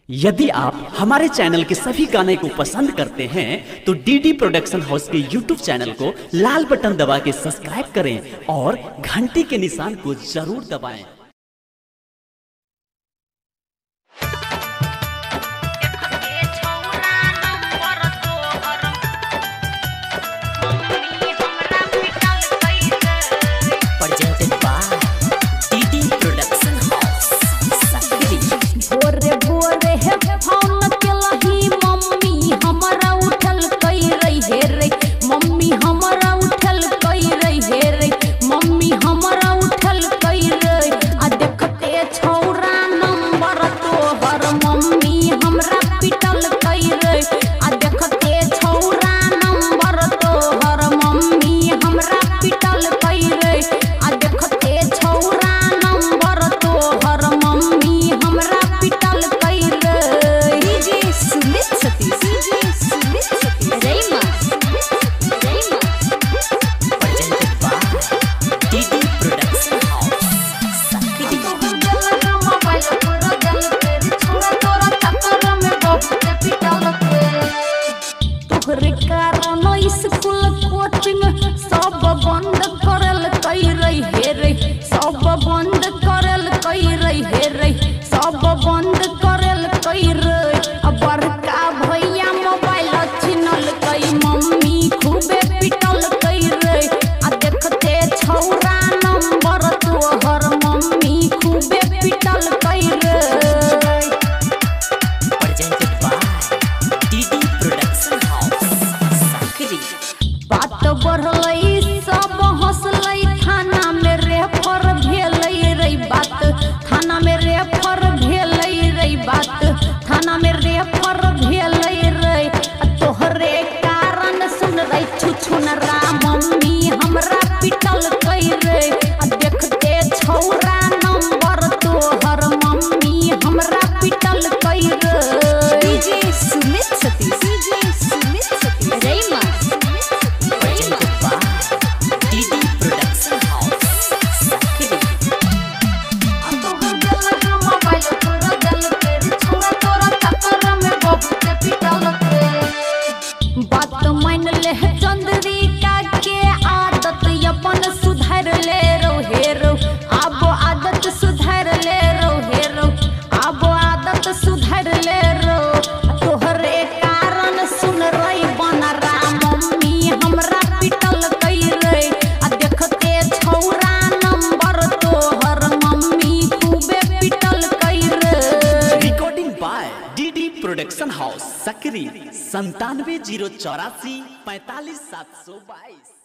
यदि आप हमारे चैनल के सभी गाने को पसंद करते हैं तो डीडी प्रोडक्शन हाउस के यूट्यूब चैनल को लाल बटन दबा के सब्सक्राइब करें और घंटी के निशान को जरूर दबाएं। मम्मी हमरा उठल कई रही हे रे, मम्मी हमरा उठल कई रे, आ देखते छौरा नंबर तोहर मम्मी हमरा पिटल कई रे, आ देखते छौरा नंबर तोहर मम्मी हमरा पिटल कई रे, आ देखते छौरा नंबर तोहर मम्मी हमरा पिटल कई रे। डीजे सुमित सतीश, डीजे सुमित सतीश रेमा स्कूल कोचिंग सब बंद करल कई रही हे रे, सब बंद करल कई रही हे रे, सब बंद करल कई रे, बड़का भैया मोबाइल छिनल कई, मम्मी खूबे पिटल कई रे, आ देखते छौरा नंबर तोहर मम्मी खूबे पिटल कई रे। बात बढ़लई सब हंसलई, थाना में रेफर भेलई रे, बात थाना में रेफर भेलई रे, बात थाना में रेफर भेलई रे, तोहरे कारण सुन रही छुछुनरा मम्मी हमरा पिटल कई रे, देखते छौरा नंबर तोहर मम्मी हमरा पिटल कई रे। डीजे सुमित सतीश, डीजे सुमित सतीश रेमा बात मान ले चंद्रिका के आदत अपन सुधार ले रो हेरो, अब आदत सुधार ले रो हेरो, अब आदत सुधार ले रो, तोहरे कारण सुन रही बनरा मम्मी हमरा पिटल कई रे, आ देखते छौरा नंबर तोहर मम्मी खूबे पिटल कई रे। Recording by DD production house Sakri 97 084 45 722।